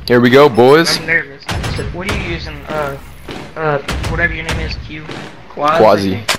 Here we go, boys. I'm nervous. So what are you using? Whatever your name is, Q? Quazi.